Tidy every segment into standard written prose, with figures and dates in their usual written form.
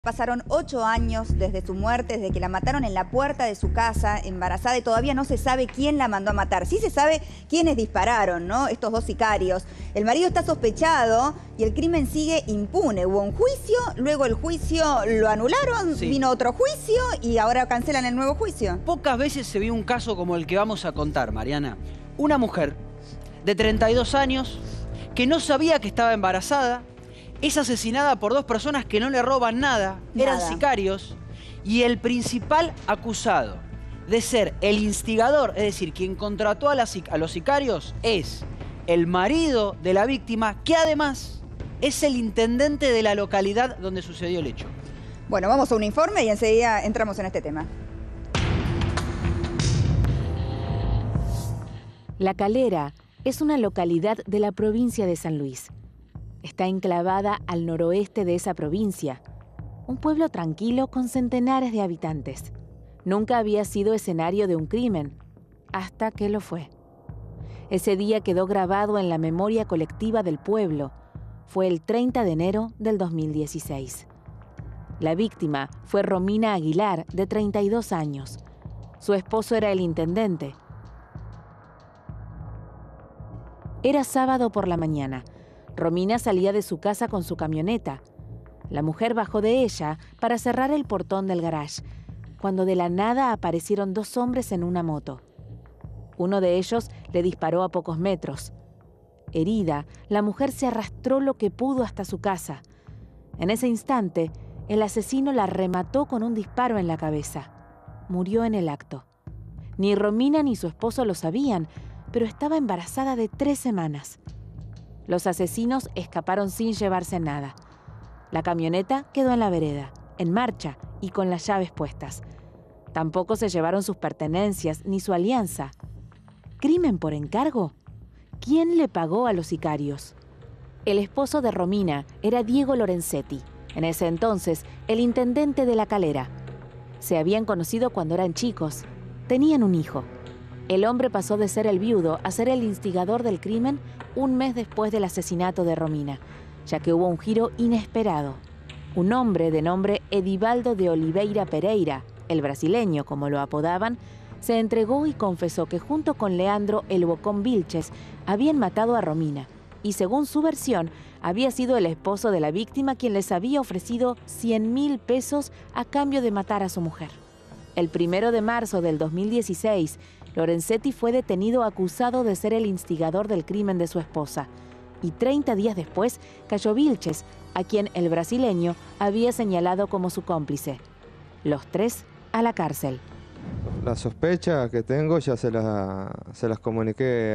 Pasaron 8 años desde su muerte, desde que la mataron en la puerta de su casa, embarazada, y todavía no se sabe quién la mandó a matar. Sí se sabe quiénes dispararon, ¿no? Estos dos sicarios. El marido está sospechado y el crimen sigue impune. Hubo un juicio, luego el juicio lo anularon, sí. Vino otro juicio y ahora cancelan el nuevo juicio. Pocas veces se vio un caso como el que vamos a contar, Mariana. Una mujer de 32 años que no sabía que estaba embarazada, es asesinada por dos personas que no le roban nada, eran sicarios, y el principal acusado de ser el instigador, es decir, quien contrató a los sicarios, es el marido de la víctima, que además es el intendente de la localidad donde sucedió el hecho. Bueno, vamos a un informe y enseguida entramos en este tema. La Calera es una localidad de la provincia de San Luis. Está enclavada al noroeste de esa provincia, un pueblo tranquilo con centenares de habitantes. Nunca había sido escenario de un crimen, hasta que lo fue. Ese día quedó grabado en la memoria colectiva del pueblo. Fue el 30 de enero del 2016. La víctima fue Romina Aguilar, de 32 años. Su esposo era el intendente. Era sábado por la mañana. Romina salía de su casa con su camioneta. La mujer bajó de ella para cerrar el portón del garage, cuando de la nada aparecieron dos hombres en una moto. Uno de ellos le disparó a pocos metros. Herida, la mujer se arrastró lo que pudo hasta su casa. En ese instante, el asesino la remató con un disparo en la cabeza. Murió en el acto. Ni Romina ni su esposo lo sabían, pero estaba embarazada de 3 semanas. Los asesinos escaparon sin llevarse nada. La camioneta quedó en la vereda, en marcha y con las llaves puestas. Tampoco se llevaron sus pertenencias ni su alianza. ¿Crimen por encargo? ¿Quién le pagó a los sicarios? El esposo de Romina era Diego Lorenzetti, en ese entonces el intendente de La Calera. Se habían conocido cuando eran chicos. Tenían un hijo. El hombre pasó de ser el viudo a ser el instigador del crimen un mes después del asesinato de Romina, ya que hubo un giro inesperado. Un hombre de nombre Edivaldo de Oliveira Pereira, el brasileño como lo apodaban, se entregó y confesó que junto con Leandro El Bocón Vilches habían matado a Romina y, según su versión, había sido el esposo de la víctima quien les había ofrecido 100.000 pesos a cambio de matar a su mujer. El 1 de marzo del 2016, Lorenzetti fue detenido acusado de ser el instigador del crimen de su esposa. Y 30 días después cayó Vilches, a quien el brasileño había señalado como su cómplice. Los tres a la cárcel. La sospecha que tengo ya se las comuniqué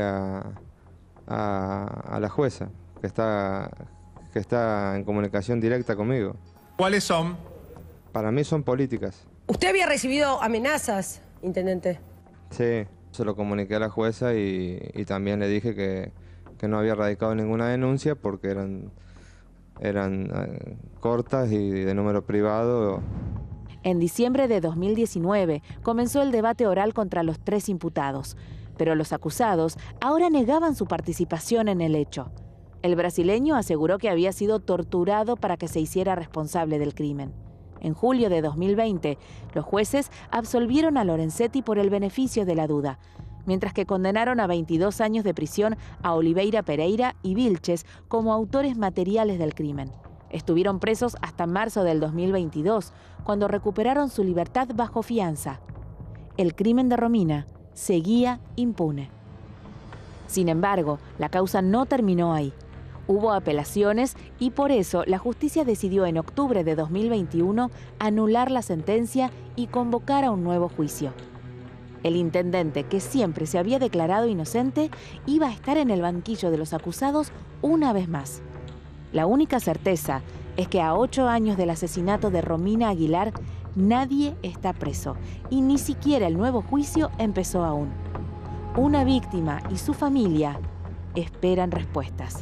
a la jueza, que está en comunicación directa conmigo. ¿Cuáles son? Para mí son políticas. ¿Usted había recibido amenazas, intendente? Sí, se lo comuniqué a la jueza y también le dije que no había radicado ninguna denuncia porque eran cortas y de número privado. En diciembre de 2019 comenzó el debate oral contra los 3 imputados, pero los acusados ahora negaban su participación en el hecho. El brasileño aseguró que había sido torturado para que se hiciera responsable del crimen. En julio de 2020, los jueces absolvieron a Lorenzetti por el beneficio de la duda, mientras que condenaron a 22 años de prisión a Oliveira Pereira y Vilches como autores materiales del crimen. Estuvieron presos hasta marzo del 2022, cuando recuperaron su libertad bajo fianza. El crimen de Romina seguía impune. Sin embargo, la causa no terminó ahí. Hubo apelaciones y por eso la justicia decidió en octubre de 2021 anular la sentencia y convocar a un nuevo juicio. El intendente, que siempre se había declarado inocente, iba a estar en el banquillo de los acusados una vez más. La única certeza es que a 8 años del asesinato de Romina Aguilar, nadie está preso y ni siquiera el nuevo juicio empezó aún. Una víctima y su familia esperan respuestas.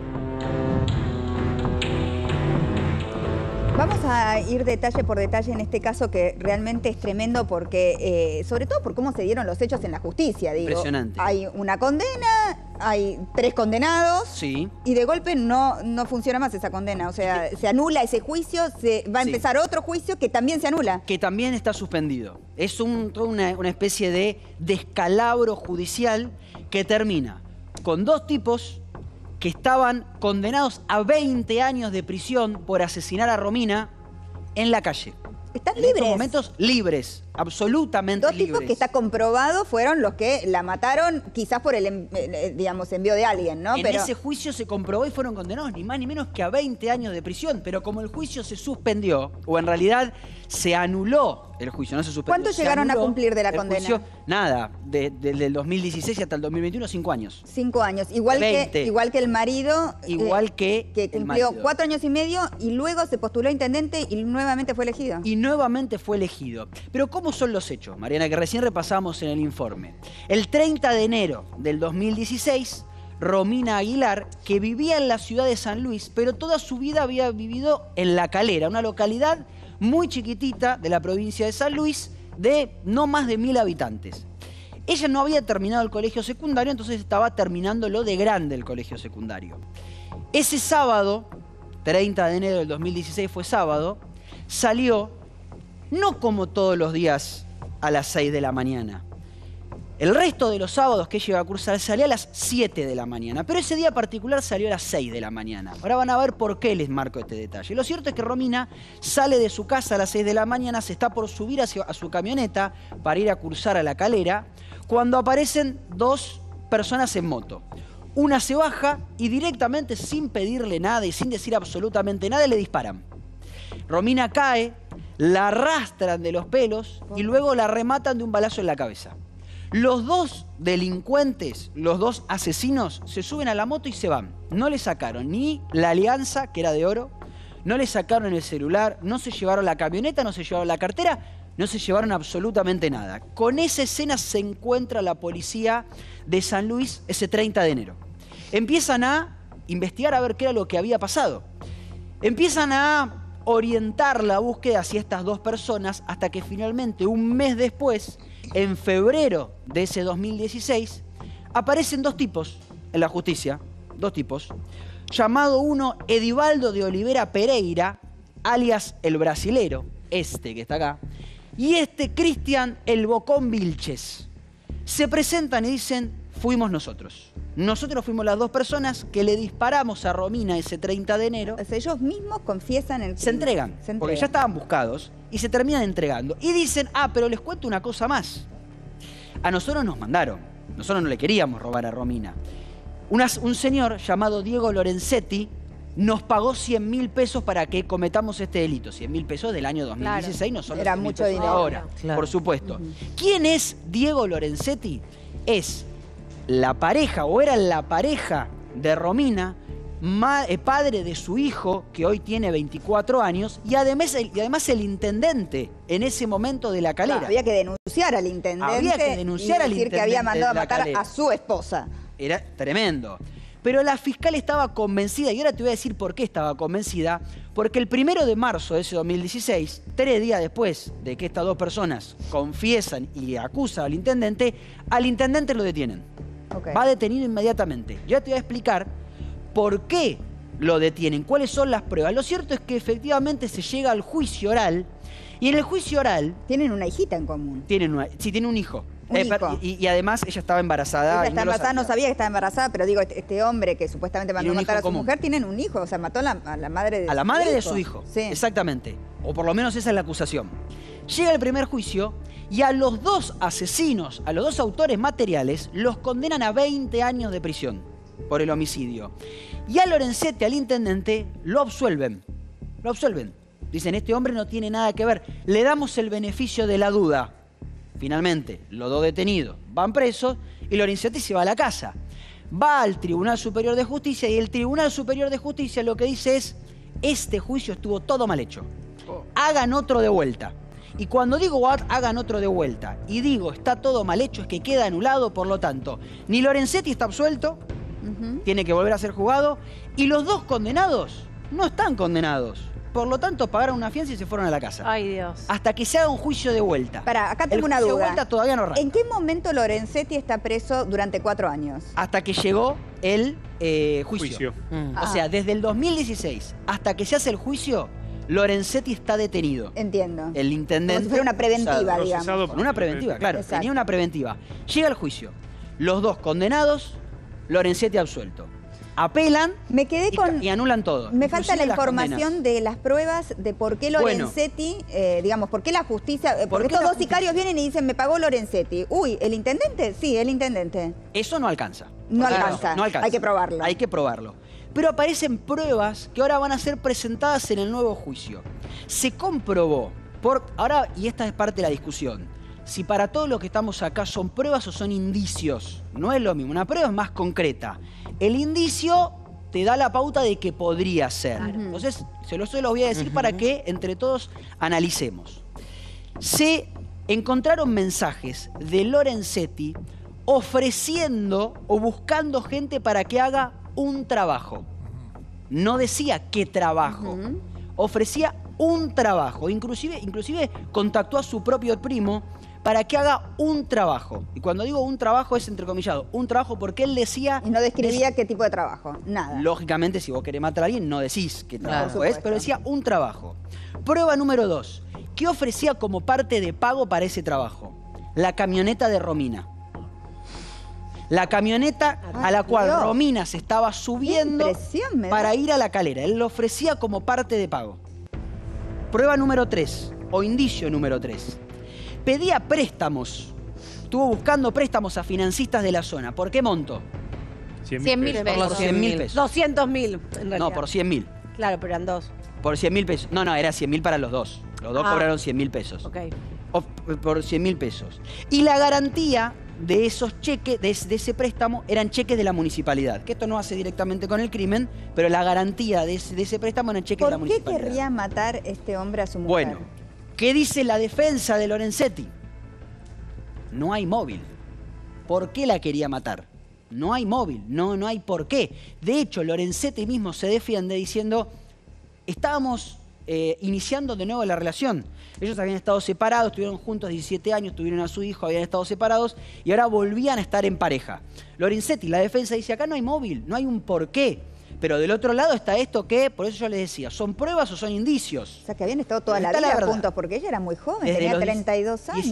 Vamos a ir detalle por detalle en este caso que realmente es tremendo porque, sobre todo por cómo se dieron los hechos en la justicia. Digo, impresionante. Hay una condena, hay 3 condenados. Sí. Y de golpe no funciona más esa condena. O sea, se anula ese juicio, va a empezar otro juicio que también se anula. Que también está suspendido. Es toda una especie de descalabro judicial que termina con 2 tipos que estaban condenados a 20 años de prisión por asesinar a Romina en la calle. Están En libres. estos momentos libres, absolutamente 2 libres. tipos que está comprobado fueron los que la mataron, quizás por el, digamos, envío de alguien, ¿no? En ese juicio se comprobó y fueron condenados ni más ni menos que a 20 años de prisión. Pero como el juicio se suspendió, o en realidad se anuló el juicio, no se suspendió. ¿Cuánto se llegaron a anuló cumplir de la el condena? juicio, nada, desde el 2016 hasta el 2021, 5 años. 5 años. Igual 20. que el marido. Igual que el cumplió marido. 4 años y medio y luego se postuló a intendente y nuevamente fue elegido. Y nuevamente fue elegido. Pero ¿cómo son los hechos, Mariana? Que recién repasamos en el informe. El 30 de enero del 2016, Romina Aguilar, que vivía en la ciudad de San Luis, pero toda su vida había vivido en La Calera, una localidad muy chiquitita de la provincia de San Luis, de no más de 1000 habitantes. Ella no había terminado el colegio secundario, entonces estaba terminando lo de grande el colegio secundario. Ese sábado, 30 de enero del 2016 fue sábado, salió, no como todos los días, a las 6 de la mañana. El resto de los sábados que ella iba a cursar salía a las 7 de la mañana, pero ese día particular salió a las 6 de la mañana. Ahora van a ver por qué les marco este detalle. Lo cierto es que Romina sale de su casa a las 6 de la mañana, se está por subir a su camioneta para ir a cursar a La Calera, cuando aparecen 2 personas en moto. Una se baja y directamente, sin pedirle nada y sin decir absolutamente nada, le disparan. Romina cae, la arrastran de los pelos y luego la rematan de un balazo en la cabeza. Los 2 delincuentes, los 2 asesinos, se suben a la moto y se van. No le sacaron ni la alianza, que era de oro, no le sacaron el celular, no se llevaron la camioneta, no se llevaron la cartera, no se llevaron absolutamente nada. Con esa escena se encuentra la policía de San Luis ese 30 de enero. Empiezan a investigar a ver qué era lo que había pasado. Empiezan a orientar la búsqueda hacia estas 2 personas hasta que finalmente, un mes después, en febrero de ese 2016, aparecen 2 tipos en la justicia, 2 tipos, llamado uno Edivaldo de Oliveira Pereira, alias el brasilero, este que está acá, y este Cristian el Bocón Vilches. Se presentan y dicen, fuimos nosotros. Nosotros fuimos las 2 personas que le disparamos a Romina ese 30 de enero. O sea, ellos mismos confiesan el crimen. Se entregan, porque ya estaban buscados y se terminan entregando. Y dicen, pero les cuento una cosa más. A nosotros nos mandaron. Nosotros no le queríamos robar a Romina. Un señor llamado Diego Lorenzetti nos pagó 100.000 pesos para que cometamos este delito. 100.000 pesos del año 2016, claro. No son Era 100.000 mucho pesos dinero ahora, claro. Por supuesto. ¿Quién es Diego Lorenzetti? Es la pareja, o era la pareja de Romina, padre de su hijo, que hoy tiene 24 años, y además el intendente en ese momento de La Calera. Había que denunciar al intendente. Había que denunciar al decir intendente que había mandado a de La matar Calera. a su esposa. Era tremendo. Pero la fiscal estaba convencida, y ahora te voy a decir por qué estaba convencida, porque el 1 de marzo de ese 2016, 3 días después de que estas 2 personas confiesan y acusan al intendente lo detienen. Okay. Va detenido inmediatamente. Ya te voy a explicar por qué lo detienen, cuáles son las pruebas. Lo cierto es que efectivamente se llega al juicio oral, y en el juicio oral... Tienen una hijita en común. Tiene un hijo. Un hijo. Y además ella estaba embarazada. Ella está embarazada, no sabía que estaba embarazada, pero digo, este hombre que supuestamente mandó a matar a su mujer, tienen un hijo, o sea, mató a la madre de su hijo. A la madre de su hijo, sí. Exactamente. O por lo menos esa es la acusación. Llega el primer juicio y a los 2 asesinos, a los 2 autores materiales, los condenan a 20 años de prisión por el homicidio. Y a Lorenzetti, al intendente, lo absuelven. Lo absuelven. Dicen, este hombre no tiene nada que ver. Le damos el beneficio de la duda. Finalmente, los 2 detenidos van presos y Lorenzetti se va a la casa. Va al Tribunal Superior de Justicia y el Tribunal Superior de Justicia lo que dice es, este juicio estuvo todo mal hecho. Hagan otro de vuelta. Y cuando digo hagan otro de vuelta y digo está todo mal hecho, es que queda anulado, por lo tanto, ni Lorenzetti está absuelto, tiene que volver a ser juzgado, y los 2 condenados no están condenados. por lo tanto pagaron una fianza y se fueron a la casa. Ay, Dios. Hasta que se haga un juicio de vuelta. Pará, acá tengo El una juicio duda. de vuelta todavía no arranca. ¿En qué momento Lorenzetti está preso durante 4 años? Hasta que llegó el juicio. O sea, desde el 2016 hasta que se hace el juicio, Lorenzetti está detenido. Entiendo. El intendente. Como si fuera una preventiva, acusado. digamos. Con una preventiva, claro. Exacto. Tenía una preventiva. Llega el juicio. Los dos condenados, Lorenzetti absuelto. Apelan Me quedé con... y anulan todo. Me falta la inclusive las información condenas. de las pruebas de por qué Lorenzetti, digamos, por qué la justicia... porque qué estos la dos sicarios vienen y dicen, me pagó Lorenzetti. Uy, ¿el intendente? Sí, el intendente. Eso no alcanza. No Porque alcanza. no alcanza. Hay que probarlo. Hay que probarlo. Pero aparecen pruebas que ahora van a ser presentadas en el nuevo juicio. Se comprobó, ahora, y esta es parte de la discusión, si para todo lo que estamos acá son pruebas o son indicios. No es lo mismo, una prueba es más concreta. El indicio te da la pauta de que podría ser. Entonces, se los voy a decir para que entre todos analicemos. Se encontraron mensajes de Lorenzetti ofreciendo o buscando gente para que haga un trabajo. No decía qué trabajo. Ofrecía un trabajo. Inclusive contactó a su propio primo para que haga un trabajo. Y cuando digo un trabajo es entrecomillado. Un trabajo porque él decía... Y no describía qué tipo de trabajo. Nada. Lógicamente, si vos querés matar a alguien, no decís qué trabajo Por es, supuesto. pero decía un trabajo. Prueba número 2. ¿Qué ofrecía como parte de pago para ese trabajo? La camioneta de Romina. La camioneta a la cual Dios. Romina se estaba subiendo Qué impresión me da. para ir a la calera. Él lo ofrecía como parte de pago. Prueba número 3, o indicio número 3. Pedía préstamos. Estuvo buscando préstamos a financistas de la zona. ¿Por qué monto? 100.000 Por los pesos. 100.000 pesos. 200.000, en realidad. No, por 100.000. Claro, pero eran 2. Por 100.000 pesos. No, era 100.000 para los dos. Los dos cobraron 100.000 pesos. Ok. Por 100.000 pesos. Y la garantía de esos cheques, de ese préstamo, eran cheques de la municipalidad. Que esto no hace directamente con el crimen, pero la garantía de ese préstamo eran cheques de la ¿Por qué municipalidad. querría matar este hombre a su mujer? Bueno, ¿qué dice la defensa de Lorenzetti? No hay móvil. ¿Por qué la quería matar? No hay móvil, no hay por qué. De hecho, Lorenzetti mismo se defiende diciendo, estábamos iniciando de nuevo la relación. Ellos habían estado separados, estuvieron juntos 17 años, tuvieron a su hijo, habían estado separados y ahora volvían a estar en pareja. Lorenzetti, la defensa, dice, acá no hay móvil, no hay un por qué. Pero del otro lado está esto que, por eso yo les decía, ¿son pruebas o son indicios? O sea, que habían estado toda la Está la vida verdad. juntos, porque ella era muy joven, Desde tenía los 32 años.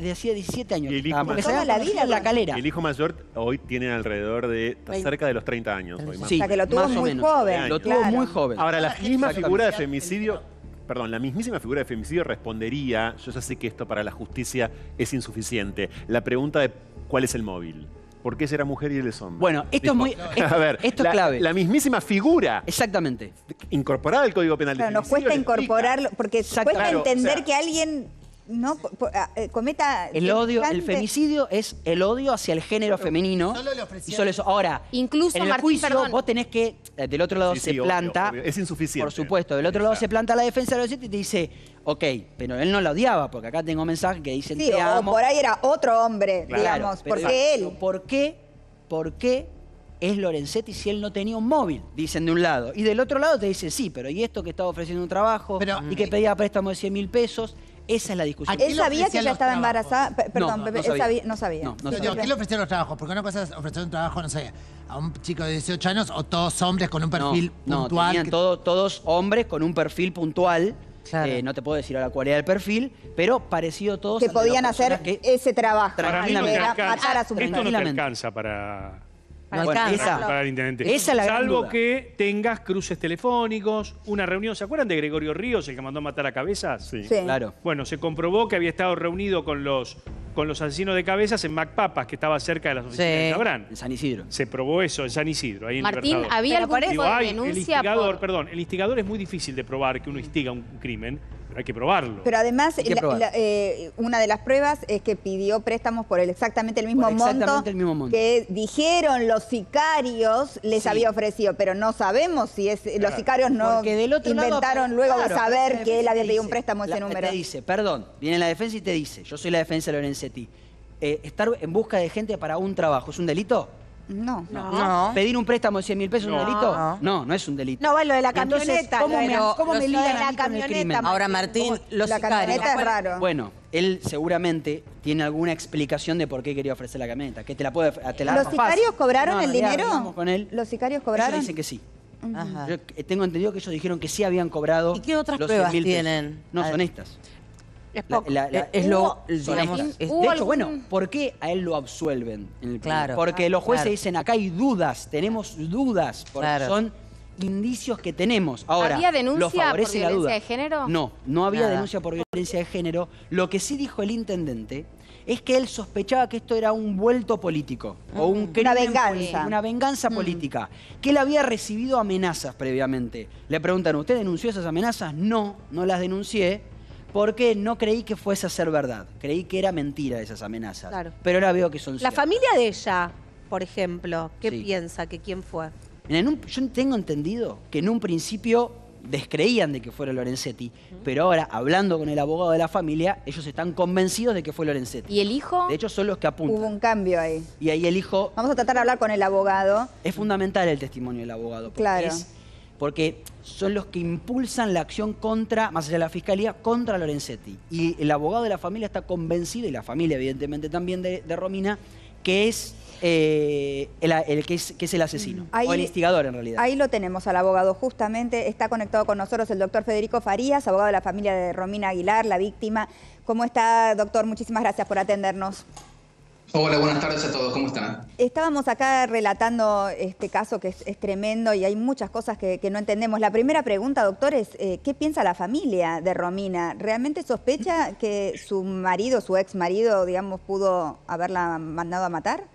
17 años. Y el hijo estaban, porque más- se habían Toda la conocido vida en la con- calera. El hijo mayor hoy tiene alrededor de... está cerca de los 30 años. Hoy más. Sí, O sea, que lo tuvo más o muy menos. joven. Lo tuvo claro. muy joven. Ahora, la misma Exactamente. figura de femicidio... Perdón, la mismísima figura de femicidio respondería, yo ya sé que esto para la justicia es insuficiente, la pregunta de cuál es el móvil. ¿Por qué ella era mujer y él es hombre? Bueno, esto es muy... A ver, esto es clave. La mismísima figura Exactamente. incorporada al Código Penal de Claro, nos femicidio cuesta le explica. incorporarlo, porque Exacto. cuesta Claro, entender o sea- que alguien no cometa... El odio, el semejante- femicidio es el odio hacia el género femenino. solo le ofrecían- Y solo eso. Ahora, Incluso, en el Martín, juicio perdón. vos tenés que... del otro lado Sí, se sí, obvio, planta... obvio. Es insuficiente. Por supuesto. Del otro lado se planta la defensa de los y te dice, ok, pero él no la odiaba, porque acá tengo mensajes que dicen, Sí, te o amo. por ahí era otro hombre, Claro, digamos. pero ¿Por qué él? ¿Por qué es Lorenzetti si él no tenía un móvil? Dicen de un lado. Y del otro lado te dicen, sí, pero ¿y esto que estaba ofreciendo un trabajo? Pero, y que pedía préstamo de 100.000 pesos. Esa es la discusión. ¿A quién ¿Él le sabía que ofrecían ella los estaba trabajos? embarazada? Perdón, No, Pepe, no él sabía. no sabía. No, no Yo digo, ¿quién le ofrecieron los trabajos? Porque una cosa es ofrecer un trabajo, no sé, a un chico de 18 años o todos hombres con un perfil puntual. tenían todos hombres con un perfil puntual. Claro. No te puedo decir a la cualidad del perfil, pero parecido todos Que al de dos podían hacer personas que- ese trabajo. Para mí no que te era alcanza. matar a su Esto no te Tranquilamente. alcanza para Bueno, para el intendente. esa es la gran Salvo duda. que tengas cruces telefónicos, una reunión. ¿Se acuerdan de Gregorio Ríos, el que mandó a matar a Cabezas? Sí. Sí. Claro. Bueno, se comprobó que había estado reunido con los asesinos de Cabezas en Macpapas, que estaba cerca de las oficinas Sí. de Cabrán. En San Isidro. Se probó eso en San Isidro, ahí en Martín, Libertador. ¿había algún tipo Digo, de ay, el denuncia instigador, por... perdón, el instigador es muy difícil de probar que uno instiga un crimen, pero hay que probarlo. Pero además, Hay que probar. una de las pruebas es que pidió préstamos por exactamente el mismo Por monto exactamente el mismo monto. que dijeron los sicarios les Sí. había ofrecido, pero no sabemos si es los sicarios no Porque del otro lado, inventaron luego claro, de saber la que él defensa había te pedido un dice, préstamo ese número. Te dice, perdón, viene la defensa y te dice, yo soy la defensa de Lorenzetti, estar en busca de gente para un trabajo, ¿es un delito? No. No. ¿Pedir un préstamo de 100.000 pesos es un No. delito? No, no es un delito. No, va lo de la Entonces, camioneta. ¿cómo me lo de ligan la a mí con el crimen? camioneta. Ahora, Martín, los La sicarios. camioneta es raro. Bueno, él seguramente tiene alguna explicación de por qué quería ofrecer la camioneta. Que te la puede te la ¿Los da sicarios fácil. cobraron No, el en realidad dinero? hablamos con él. ¿Los sicarios Ellos cobraron? dicen que sí. Ajá. Yo tengo entendido que ellos dijeron que sí habían cobrado. ¿Y qué otras los pruebas 100.000 pesos. tienen? No, son estas. Es poco. Es lo, Son digamos, estas. es- De hecho, bueno, ¿por qué a él lo absuelven? En el Claro. Porque los jueces Claro. dicen, acá hay dudas, tenemos dudas, porque Claro. son indicios que tenemos. Ahora, ¿Había denuncia ¿lo favorece por la violencia duda? de género? No, no había Nada. denuncia por violencia de género. Lo que sí dijo el intendente es que él sospechaba que esto era un vuelto político o un crimen venganza. político, una venganza política, que él había recibido amenazas previamente. Le preguntan, ¿usted denunció esas amenazas? No, no las denuncié porque no creí que fuese a ser verdad. Creí que era mentira esas amenazas. Claro. Pero ahora veo que son La ciertas. familia de ella, por ejemplo, ¿qué Sí. piensa? ¿Que quién fue? Yo tengo entendido que en un principio descreían de que fuera Lorenzetti, pero ahora, hablando con el abogado de la familia, ellos están convencidos de que fue Lorenzetti. ¿Y el hijo? De hecho, son los que apuntan. Hubo un cambio ahí. Y ahí el hijo... Vamos a tratar de hablar con el abogado. Es fundamental el testimonio del abogado. Porque Claro. porque son los que impulsan la acción contra, más allá de la fiscalía, contra Lorenzetti. Y el abogado de la familia está convencido, y la familia evidentemente también de Romina, que es que es el asesino. Ahí- o el instigador en realidad. Ahí lo tenemos al abogado, justamente está conectado con nosotros el doctor Federico Farías, abogado de la familia de Romina Aguilar, la víctima. ¿Cómo está, doctor? Muchísimas gracias por atendernos. Hola, buenas tardes a todos, ¿cómo están? Estábamos acá relatando este caso que es tremendo y hay muchas cosas que no entendemos. La primera pregunta, doctor, es ¿qué piensa la familia de Romina? ¿Realmente sospecha que su marido, su ex marido, digamos, pudo haberla mandado a matar?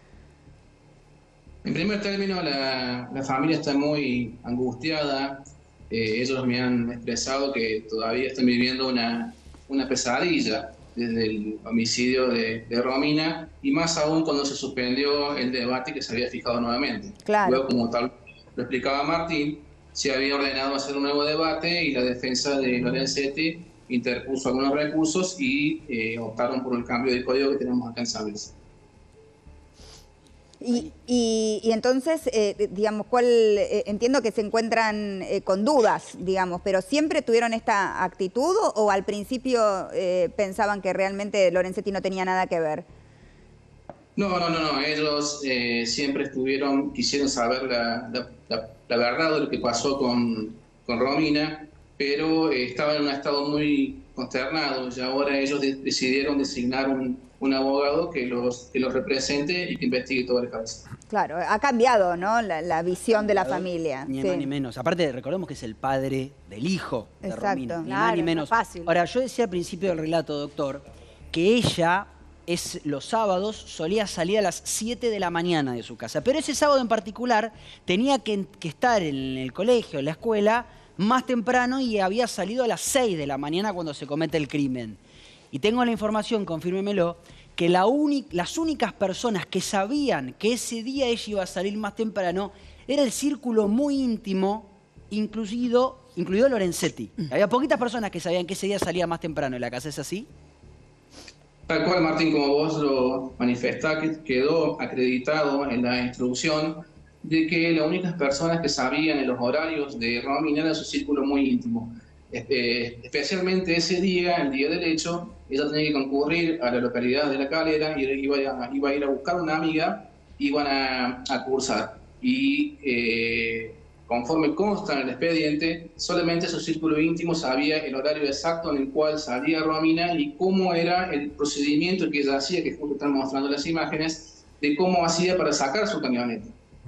En primer término, la familia está muy angustiada. Ellos me han expresado que todavía están viviendo una pesadilla desde el homicidio de Romina, y más aún cuando se suspendió el debate que se había fijado nuevamente. Claro. Luego, como tal lo explicaba Martín, se había ordenado hacer un nuevo debate y la defensa de Lorenzetti interpuso algunos recursos y optaron por el cambio de código que tenemos acá en San Luis. Y entonces, digamos, entiendo que se encuentran con dudas, digamos, pero ¿siempre tuvieron esta actitud o al principio pensaban que realmente Lorenzetti no tenía nada que ver? No. Ellos siempre quisieron saber la verdad de lo que pasó con Romina, pero estaban en un estado muy consternado y ahora ellos decidieron designar un abogado que los represente y que investigue todo el caso. Claro, ha cambiado, ¿no? La visión de la familia. Ni Sí. más ni menos. Aparte, recordemos que es el padre del hijo de Exacto. Romina. Ni Claro, más ni no menos. es fácil. Ahora, yo decía al principio del relato, doctor, que ella los sábados solía salir a las 7 de la mañana de su casa. Pero ese sábado en particular tenía que estar en el colegio, en la escuela, más temprano y había salido a las 6 de la mañana cuando se comete el crimen. Y tengo la información, confírmemelo, que las únicas personas que sabían que ese día ella iba a salir más temprano era el círculo muy íntimo, incluido Lorenzetti. Había poquitas personas que sabían que ese día salía más temprano en la casa, ¿es así? Tal cual, Martín, como vos lo manifestás, que quedó acreditado en la instrucción de que las únicas personas que sabían en los horarios de Romina era su círculo muy íntimo. Especialmente ese día, el día del hecho, ella tenía que concurrir a la localidad de La Calera y iba a ir a buscar una amiga, iban a cursar. Y conforme consta en el expediente, solamente su círculo íntimo sabía el horario exacto en el cual salía Romina y cómo era el procedimiento que ella hacía, que justo están mostrando las imágenes, de cómo hacía para sacar su camioneta.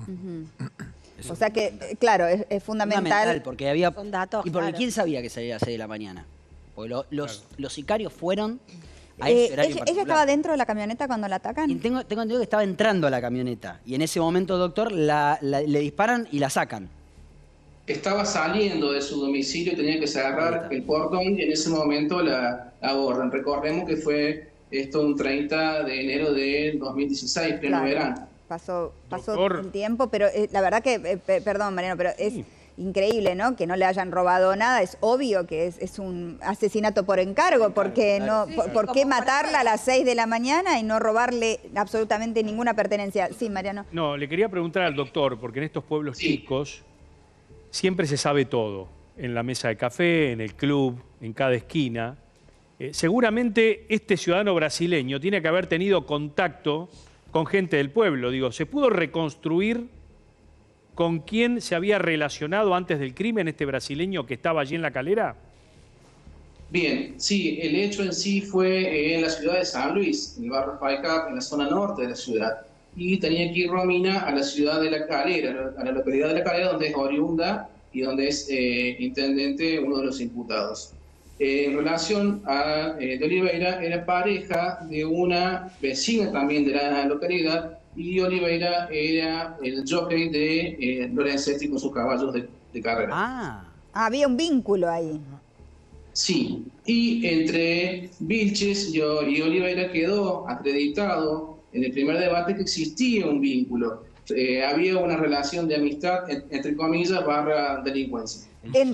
O sea que, claro, es fundamental. Porque había... Son datos, ¿Y porque claro. quién sabía que salía a las 6 de la mañana? Porque los sicarios fueron a ese horario en ¿Ella particular. estaba dentro de la camioneta cuando la atacan? Y tengo entendido que estaba entrando a la camioneta. Y en ese momento, doctor, le disparan y la sacan. Estaba saliendo de su domicilio, tenía que cerrar el portón y en ese momento la abordan. Recordemos que fue esto un 30 de enero de 2016, pleno Claro. verano. Pasó Doctor. el tiempo, pero la verdad que, perdón Mariano, pero es increíble, ¿no? Que no le hayan robado nada. Es obvio que es un asesinato por encargo, porque claro. ¿por qué matarla a las 6 de la mañana y no robarle absolutamente ninguna pertenencia? Sí, Mariano. No, le quería preguntar al doctor, porque en estos pueblos chicos siempre se sabe todo. En la mesa de café, en el club, en cada esquina. Seguramente este ciudadano brasileño tiene que haber tenido contacto con gente del pueblo. Digo, ¿se pudo reconstruir con quién se había relacionado antes del crimen este brasileño que estaba allí en La Calera? Bien, sí, el hecho en sí fue en la ciudad de San Luis, en el barrio Faicap, en la zona norte de la ciudad. Y tenía que ir Romina a la ciudad de La Calera, a la localidad de La Calera, donde es oriunda y donde es intendente uno de los imputados. En relación a de Oliveira, era pareja de una vecina también de la localidad, y Oliveira era el jockey de Lorenzetti con sus caballos de carrera. Había un vínculo ahí. Sí, y entre Vilches y Oliveira quedó acreditado en el primer debate que existía un vínculo. Había una relación de amistad, entre comillas, / delincuencia.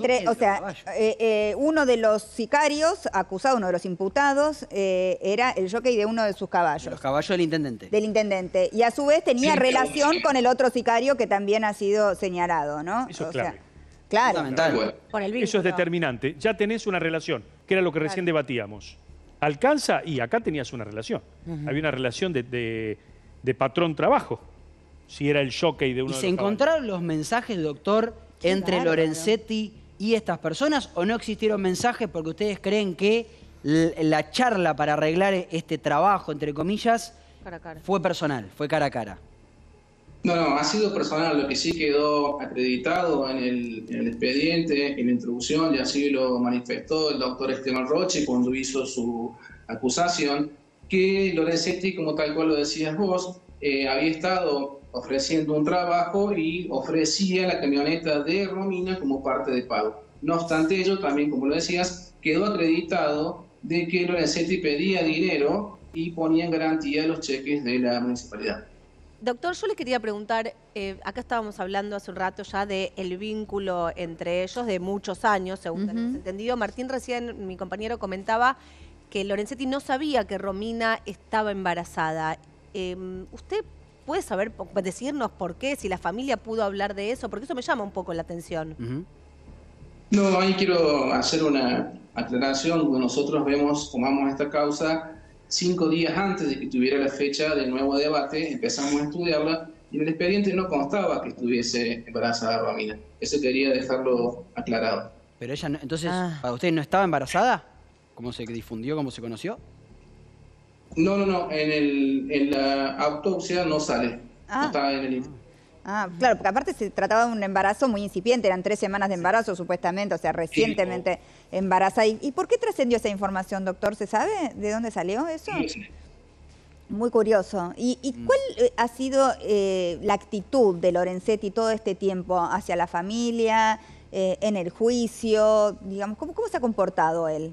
Uno de los sicarios, acusado, uno de los imputados, era el jockey de uno de sus caballos. Los caballos del intendente. Del intendente. Y a su vez tenía relación con el otro sicario que también ha sido señalado, ¿no? Eso es clave. Claro. Por el Eso es determinante. Ya tenés una relación, que era lo que recién debatíamos. Alcanza y acá tenías una relación. Había una relación de patrón-trabajo. Si era el jockey de uno de los ¿Y se encontraron los mensajes, doctor, entre Lorenzetti y estas personas, o no existieron mensajes porque ustedes creen que la charla para arreglar este trabajo, entre comillas, cara a cara, fue personal, fue cara a cara? No, ha sido personal. Lo que sí quedó acreditado en el expediente, en la introducción, y así lo manifestó el doctor Esteban Roche cuando hizo su acusación, que Lorenzetti, como tal cual lo decías vos, había estado ofreciendo un trabajo y ofrecía la camioneta de Romina como parte de pago. No obstante ello, también, como lo decías, quedó acreditado de que Lorenzetti pedía dinero y ponía en garantía los cheques de la municipalidad. Doctor, yo le quería preguntar, acá estábamos hablando hace un rato ya del vínculo entre ellos de muchos años, según tenemos entendido. Martín recién, mi compañero, comentaba que Lorenzetti no sabía que Romina estaba embarazada. ¿Usted puede saber, decirnos por qué, si la familia pudo hablar de eso? Porque eso me llama un poco la atención. No, ahí quiero hacer una aclaración. Nosotros tomamos esta causa 5 días antes de que tuviera la fecha del nuevo debate, empezamos a estudiarla y en el expediente no constaba que estuviese embarazada Romina. Eso quería dejarlo aclarado. Pero ella, no, entonces, ¿para usted no estaba embarazada? ¿Cómo se difundió, cómo se conoció? No, en la autopsia no sale. No estaba en el... Claro, porque aparte se trataba de un embarazo muy incipiente, eran 3 semanas de embarazo supuestamente, o sea, recientemente embarazada. ¿Y por qué trascendió esa información, doctor? ¿Se sabe de dónde salió eso? Sí. Muy curioso. ¿Y cuál ha sido la actitud de Lorenzetti todo este tiempo hacia la familia, en el juicio? Digamos, ¿cómo se ha comportado él?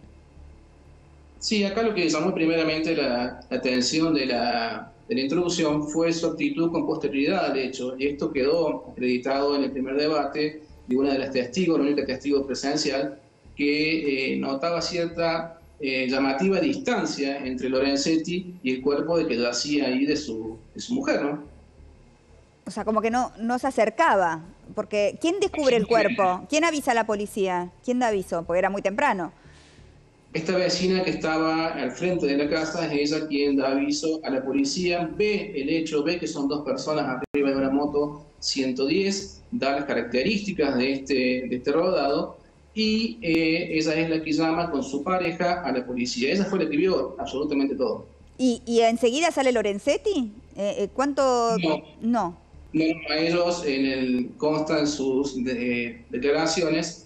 Sí, acá lo que llamó primeramente la atención de la introducción fue su actitud con posterioridad al hecho, y esto quedó acreditado en el primer debate de una de las testigos, la única testigo presencial, que notaba cierta llamativa distancia entre Lorenzetti y el cuerpo de que yacía ahí de su mujer, ¿no? O sea, como que no se acercaba, porque ¿quién descubre el cuerpo? ¿Quién avisa a la policía? ¿Quién da aviso? Porque era muy temprano. Esta vecina que estaba al frente de la casa es ella quien da aviso a la policía, ve el hecho, ve que son 2 personas arriba de una moto 110, da las características de este rodado y ella es la que llama con su pareja a la policía. Ella fue la que vio absolutamente todo. ¿Y enseguida sale Lorenzetti? ¿Cuánto? No. A ellos constan sus declaraciones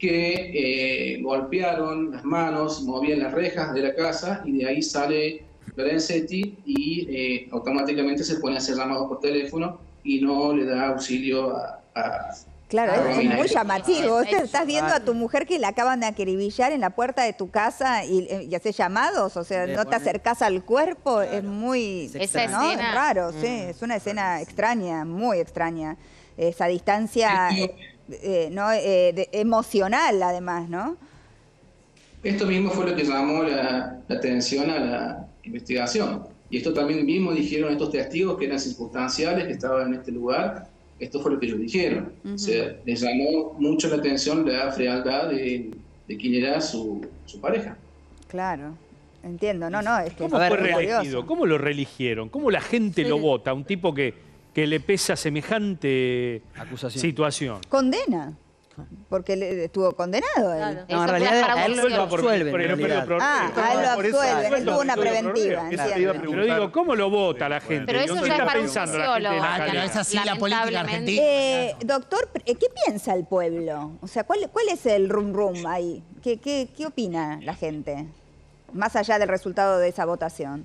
que golpearon las manos, movían las rejas de la casa y de ahí sale Lorenzetti y automáticamente se pone a hacer llamados por teléfono y no le da auxilio a Claro, es muy llamativo. Estás viendo a tu mujer que la acaban de acribillar en la puerta de tu casa y haces llamados, o sea, no te acercás al cuerpo, claro. Es muy... Esa ¿no? escena... Es raro, sí, es una escena extraña, muy extraña. Esa distancia... emocional además, ¿no? Esto mismo fue lo que llamó la atención a la investigación. Y esto también mismo dijeron estos testigos que eran circunstanciales, que estaban en este lugar. Esto fue lo que ellos dijeron. O sea, les llamó mucho la atención la frialdad de quién era su pareja. Claro, entiendo. No, es que ¿Cómo fue reelegido? ¿Cómo lo reeligieron? ¿Cómo la gente lo vota? Un tipo que le pesa semejante situación. Condena. Porque estuvo condenado él. Claro. No, en realidad a él lo absuelven. A él lo absuelven, él tuvo una preventiva. Pero digo, ¿cómo lo vota la gente? Pero eso ¿Qué ya está es para un pensando la gente de sociólogo. la calle? Pero es así la política argentina. Doctor, ¿qué piensa el pueblo? O sea, ¿cuál es el rum ahí? ¿Qué opina la gente? Más allá del resultado de esa votación.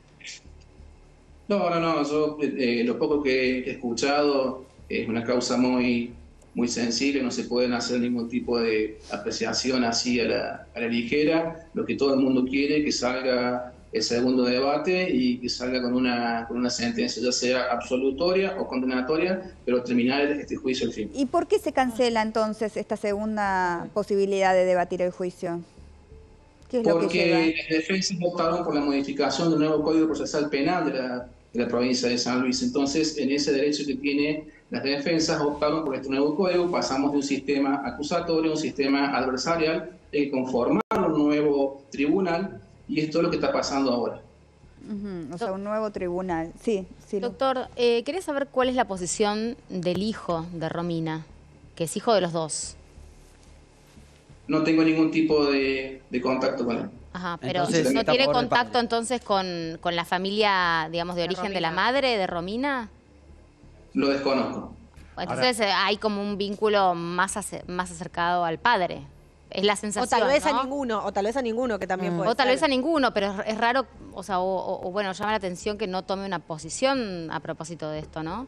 No, yo lo poco que he escuchado es una causa muy sensible, no se pueden hacer ningún tipo de apreciación así a la ligera. Lo que todo el mundo quiere es que salga el segundo debate y que salga con una sentencia, ya sea absolutoria o condenatoria, pero terminar este juicio al fin. ¿Y por qué se cancela entonces esta segunda posibilidad de debatir el juicio? ¿Qué es lo que lleva? Porque las defensas votaron por la modificación del nuevo Código Procesal Penal de la provincia de San Luis. Entonces, en ese derecho que tiene las defensas, optaron por este nuevo código. Pasamos de un sistema acusatorio a un sistema adversarial, conformar un nuevo tribunal, y esto es lo que está pasando ahora. O sea, un nuevo tribunal. Sí. Doctor, quería saber cuál es la posición del hijo de Romina, que es hijo de los dos. No tengo ningún tipo de contacto con él. Ajá, pero Entonces, ¿no está tiene por el contacto padre. entonces con la familia, digamos, de origen de la madre, de Romina? Lo desconozco. Entonces hay como un vínculo más acercado al padre. Es la sensación, O tal vez ¿no? a ninguno, que también puede O tal ser. vez a ninguno, pero es raro, o sea, bueno, llama la atención que no tome una posición a propósito de esto, ¿no?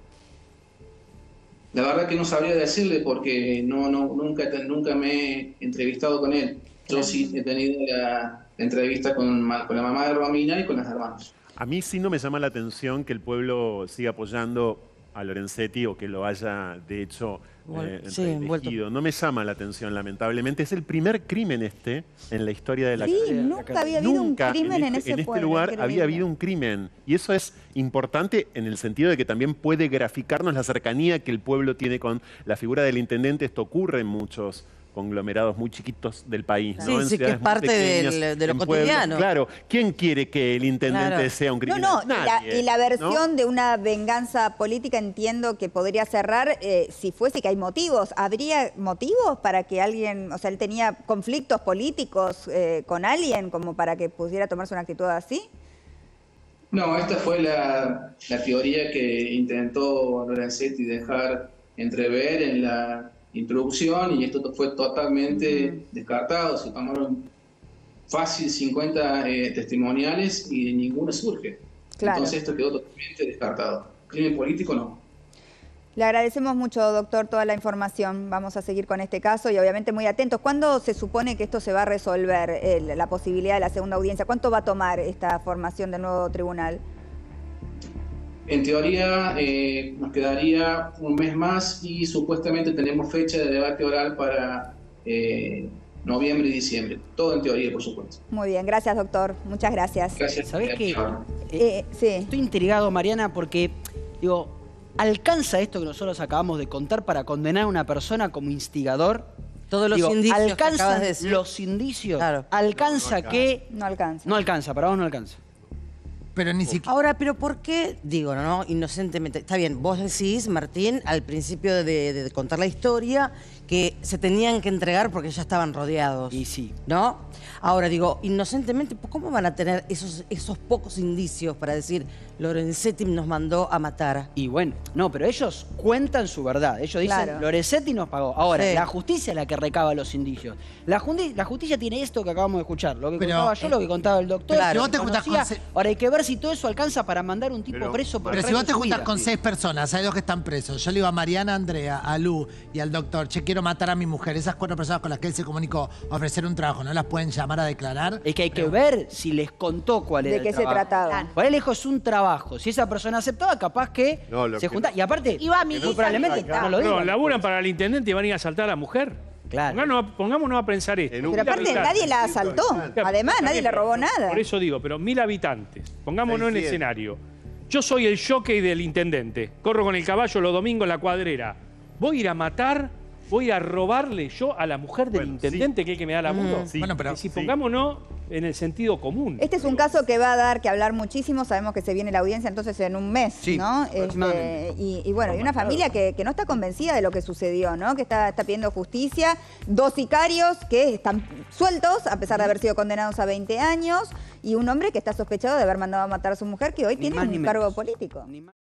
La verdad que no sabría decirle porque nunca me he entrevistado con él. Yo sí he tenido la entrevista con la mamá de Romina y con las hermanas. A mí sí no me llama la atención que el pueblo siga apoyando a Lorenzetti o que lo haya, de hecho, elegido. No me llama la atención, lamentablemente. Es el primer crimen en la historia de la Sí, nunca había habido un crimen en ese este pueblo. lugar Increíble. había habido un crimen. Y eso es importante en el sentido de que también puede graficarnos la cercanía que el pueblo tiene con la figura del intendente. Esto ocurre en muchos conglomerados muy ciquitos del país, ¿no? En Sí, que es ciudades muy parte pequeñas, de lo en pueblos. cotidiano. Claro, ¿quién quiere que el intendente sea un criminal? Nadie, y la ¿no? versión de una venganza política entiendo que podría cerrar si fuese que hay motivos. ¿Habría motivos para que alguien, o sea, él tenía conflictos políticos con alguien como para que pudiera tomarse una actitud así? No, esta fue la teoría que intentó Lorenzetti dejar entrever en la introducción, y esto fue totalmente descartado. Se tomaron fácil 50 testimoniales y de ninguno surge. Claro. Entonces esto quedó totalmente descartado. Crimen político no. Le agradecemos mucho, doctor, toda la información. Vamos a seguir con este caso y obviamente muy atentos. ¿Cuándo se supone que esto se va a resolver, la posibilidad de la segunda audiencia? ¿Cuánto va a tomar esta formación del nuevo tribunal? En teoría nos quedaría un mes más y supuestamente tenemos fecha de debate oral para noviembre y diciembre. Todo en teoría, por supuesto. Muy bien, gracias, doctor. Muchas gracias. Gracias. ¿Sabés qué? Sí. Estoy intrigado, Mariana, porque, digo, ¿alcanza esto que nosotros acabamos de contar para condenar a una persona como instigador? Todos los indicios que acabas ¿alcanzan de decir? los indicios? Claro. ¿Alcanza que...? No alcanza. No alcanza, para vos no alcanza. Pero ni siquiera... Ahora, pero ¿por qué, digo, no, inocentemente? Está bien, vos decís, Martín, al principio de contar la historia, que se tenían que entregar porque ya estaban rodeados. Y sí. ¿No? Ahora, digo, inocentemente, ¿cómo van a tener esos pocos indicios para decir Lorenzetti nos mandó a matar? Y bueno, no, pero ellos cuentan su verdad. Ellos dicen, Claro. Lorenzetti nos pagó. Ahora, Sí. la justicia es la que recaba los indicios. La justicia tiene esto que acabamos de escuchar. Lo que Pero, contaba yo, lo que contaba el doctor. claro. lo que Vos te juntás conocía. con Ahora hay que ver ver si todo eso alcanza para mandar un tipo preso por el Pero si vos te resto de su juntas vida. con 6 personas, hay 2 que están presos. Yo le digo a Mariana, a Andrea, a Lu y al doctor, che, quiero matar a mi mujer. Esas 4 personas con las que él se comunicó, ofrecer un trabajo, ¿no las pueden llamar a declarar? Es que hay que ver si les contó cuál era ¿De qué el se trabajo. trataba? Por ahí lejos es un trabajo. Si esa persona aceptaba, capaz que se junta. Y aparte, muy probablemente no lo digan. No, laburan para el intendente y van a ir a asaltar a la mujer. Claro. Pongámonos a pensar esto. Pero aparte nadie la asaltó. Además, nadie le robó nada. Por eso digo, pero 1000 habitantes. Pongámonos en escenario. Yo soy el jockey del intendente. Corro con el caballo los domingos en la cuadrera. Voy a ir a matar, voy a ir a robarle yo a la mujer del intendente, que es el que me da laburo. Bueno, pero si pongámonos en el sentido común. Este es un caso que va a dar que hablar muchísimo. Sabemos que se viene la audiencia entonces en un mes, ¿no? Y bueno, y una familia que no está convencida de lo que sucedió, ¿no? Que está pidiendo justicia. 2 sicarios que están sueltos, a pesar de haber sido condenados a 20 años. Y un hombre que está sospechado de haber mandado a matar a su mujer, que hoy tiene un cargo político.